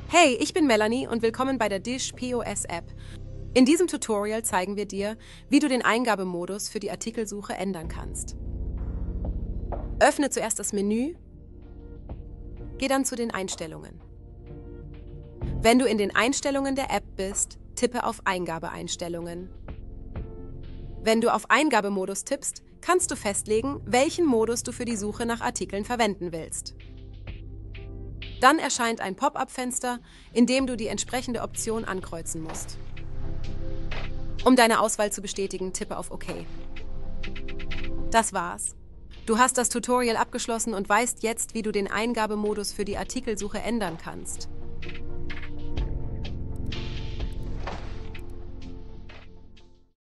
Hey, ich bin Melanie und willkommen bei der Dish POS App. In diesem Tutorial zeigen wir dir, wie du den Eingabemodus für die Artikelsuche ändern kannst. Öffne zuerst das Menü, geh dann zu den Einstellungen. Wenn du in den Einstellungen der App bist, tippe auf Eingabeeinstellungen. Wenn du auf Eingabemodus tippst, kannst du festlegen, welchen Modus du für die Suche nach Artikeln verwenden willst. Dann erscheint ein Pop-up-Fenster, in dem du die entsprechende Option ankreuzen musst. Um deine Auswahl zu bestätigen, tippe auf OK. Das war's. Du hast das Tutorial abgeschlossen und weißt jetzt, wie du den Eingabemodus für die Artikelsuche ändern kannst.